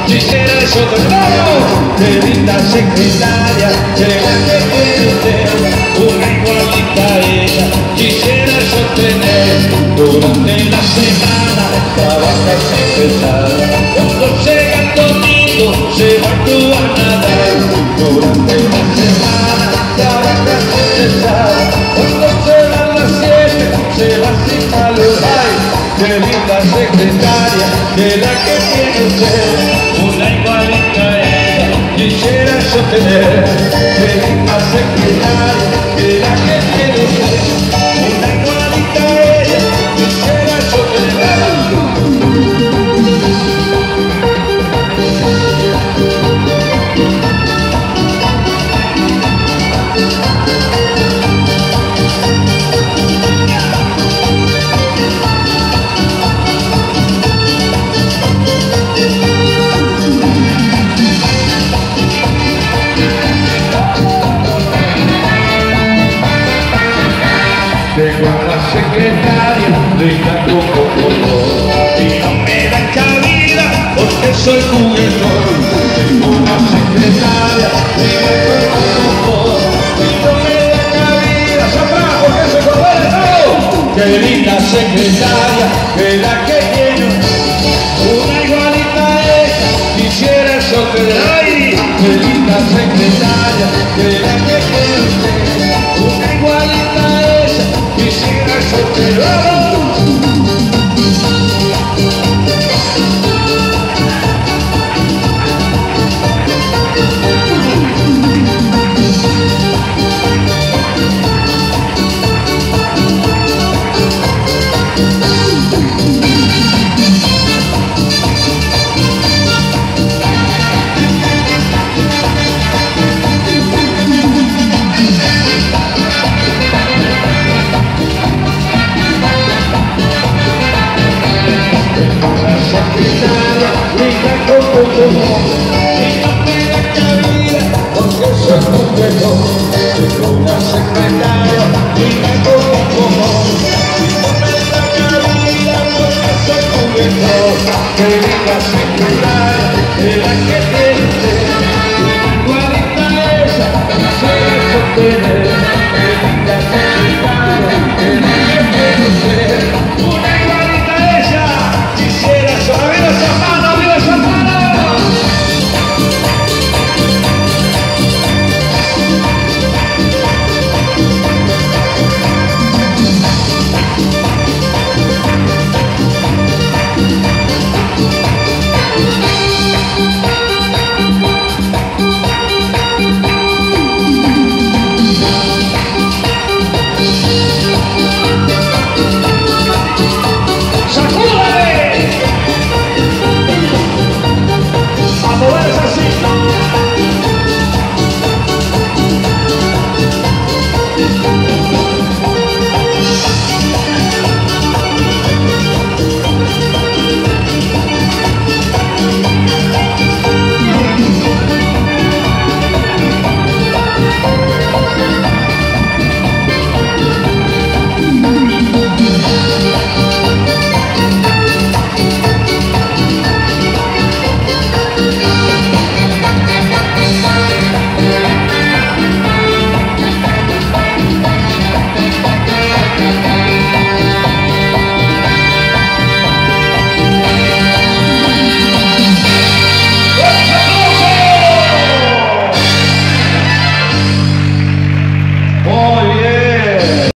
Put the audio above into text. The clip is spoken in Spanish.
quisiera eso de nuevo. Qué linda secretaria, será que tiene usted una igualita a ella. Quisiera yo tener durante la semana, trabaja sin pesar. Cuando llega el domingo se va a actuar nada. Durante la semana trabaja sin pesar. Cuando se van las 7 se va sin calor. Ay, qué linda secretaria, que la que tiene usted, una igualita a ella. Quisiera yo tener, qué linda secretaria, que la que tiene usted, una igualita a ella. Quisiera yo tener. Tengo a la secretaria linda como y no me da cabida porque soy juguetón. Tengo una secretaria linda como y no me da cabida. ¡Sabrá porque se conoce todo! ¡Qué linda secretaria, que la que tiene una igualita a ella! Quisiera yo tener. ¡Ay! ¡Qué linda secretaria, que la que tiene usted, una igualita a ella! Quisiera yo tener. Y no me da cabida porque soy juguetón. Tengo una secretaria linda como y no me da cabida porque soy juguetón. Qué linda secretaria, que la que tiene usted, una igualita a ella. Quisiera yo tener.